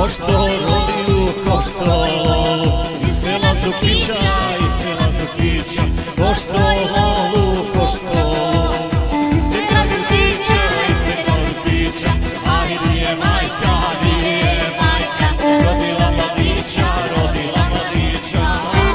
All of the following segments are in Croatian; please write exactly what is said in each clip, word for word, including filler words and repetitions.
Pošto rodiju, pošto lolu, iz sela Zukića, iz sela Zukića. Pošto lolu, pošto lolu, iz sela Zukića, iz sela Zukića. A di je majka, di je majka, rodila mladića, rodila mladića.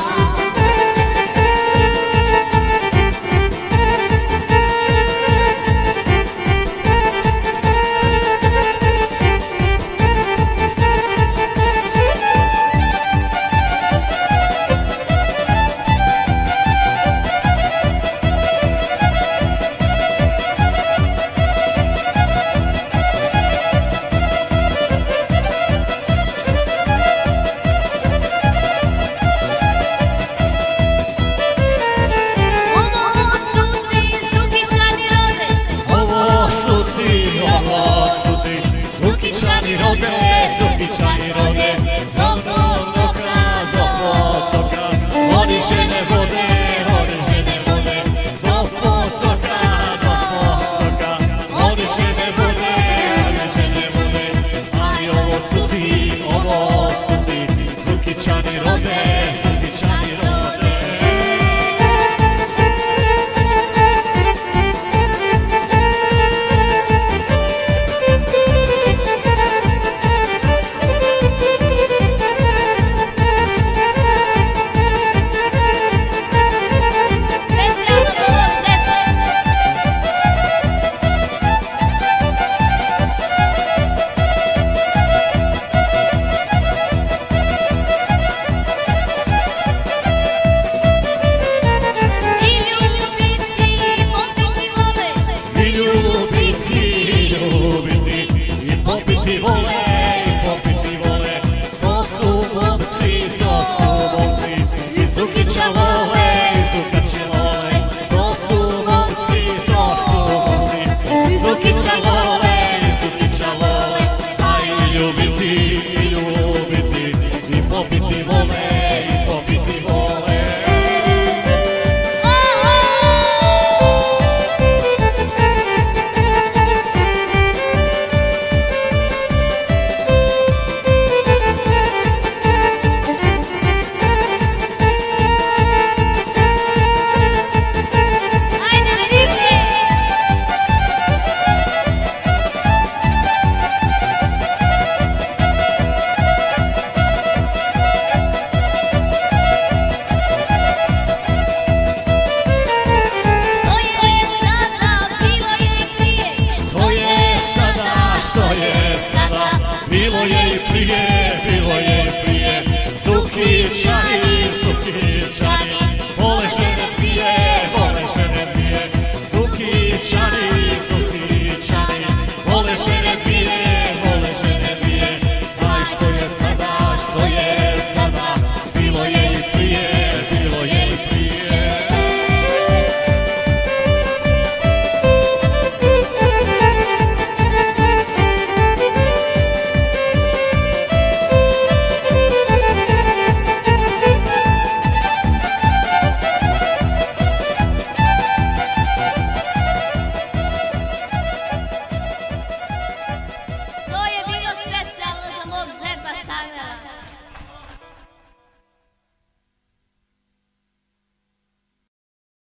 Zukićani rode, Zukićani rode, do potoka, do potoka. Oni žene vode, oni žene vode, do potoka, do potoka. Oni žene vode, oni žene vode, ali ovo su ti, ovo su ti. Zukićani rode, Zukićani rode. Popiti vole, popiti vole, to su momci, to su momci. I Zukića vole, i Zukića vole, to su momci, to su momci. I Zukića vole, i Zukića vole, a i ljubiti, i ljubiti. I popiti vole, i popiti vole. Bilo je i prije, bilo je i prije, Zukićani, Zukićani.